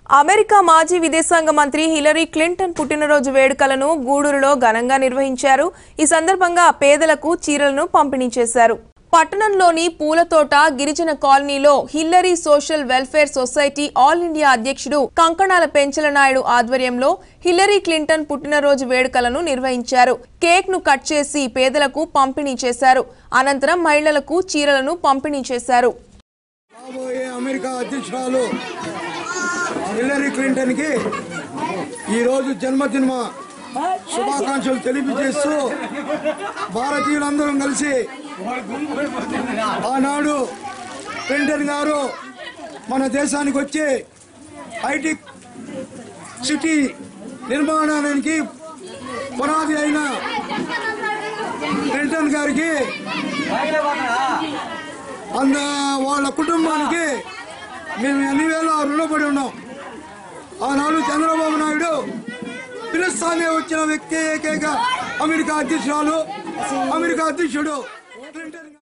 America మాజీ విదేశాంగ మంత్రి హిలరీ క్లింటన్ పుట్టినరోజు వేడుకలను గూడూరులో ఘనంగా నిర్వహించారు. ఈ సందర్భంగా పేదలకు చీరలను పంపిణీ చేశారు. పట్టణంలోని పూలతోట గిరిజన కాలనీలో Hillary social welfare society all India అధ్యక్షుడు కంకణాల పెంచల నాయుడు ఆధ్వర్యంలో హిల్లరీ క్లింటన్ పుట్టినరోజు వేడుకలను నిర్వహించారు. కేక్ ను కట్ చేసి పేదలకు పంపిణీ చేశారు. అనంతరం మహిళలకు చీరలను పంపిణీ చేశారు. అమెరికా అధ్యక్షురాలు హిల్లరీ క్లింటన్ కి ఈ రోజు జన్మదిన శుభాకాంక్షలు తెలియజేస్తూ భారతీయులందరం కలిసి ఆనాడు క్లింటన్ గారు మన దేశానికి వచ్చి హైటెక్ సిటీ నిర్మాణానికి పునాది అయిన క్లింటన్ గారికి వాళ్ళ కుటుంబానికి మేము అన్ని వేళ రుణపడి ఉన్నాం. ఆనాడు చంద్రబాబు నాయుడు పిలుస్తానే వచ్చిన వ్యక్తి ఏకైక అమెరికా అధ్యక్షుడు